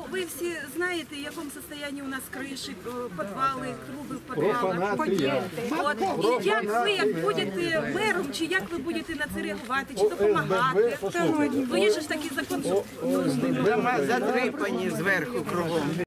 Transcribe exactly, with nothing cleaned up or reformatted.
ви всі знаєте, в якому стані у нас криші, підвали, труби в підвалах. От, і як ви, як будете мером, чи як ви будете на це реагувати, чи допомагати? Ви є ж такий закон, що Дома задрипані зверху кругом.